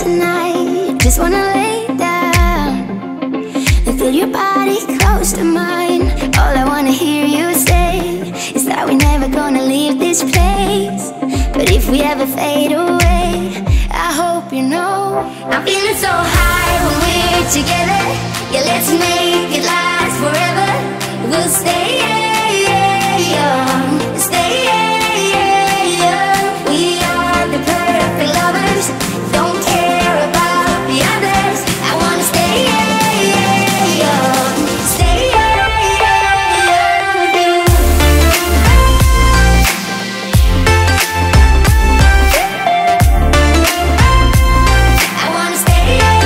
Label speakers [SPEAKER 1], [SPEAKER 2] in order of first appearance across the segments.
[SPEAKER 1] tonight. Just wanna lay down and feel your body close to mine. All I wanna hear you say is that we're never gonna leave this place. But if we ever fade away, I hope you know I'm feeling so high when we're together. Yeah, let's make it last forever. We'll stay young, stay young. We are the perfect lovers, don't care about the others. I wanna stay young, stay young with you. I wanna stay young.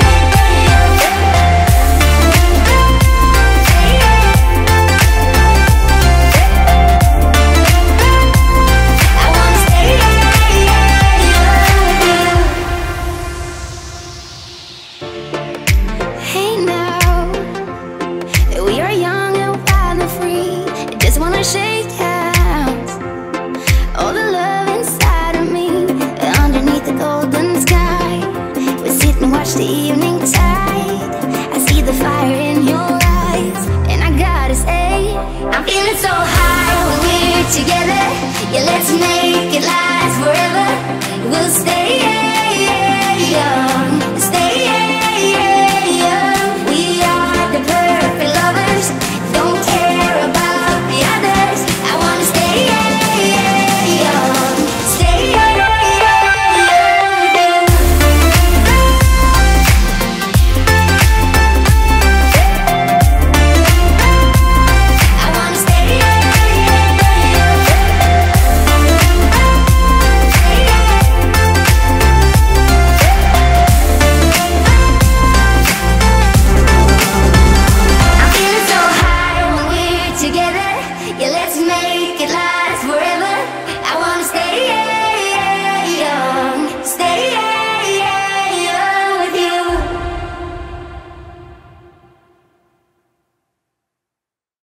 [SPEAKER 1] Hey now, we are young and wild and free. I just wanna shake hands, all the love inside of me. Underneath the golden sky, we sit and watch the evening tide. I see the fire in your eyes, and I gotta say, I'm feeling so high when we're together. Yeah, let's make it last forever. We'll stay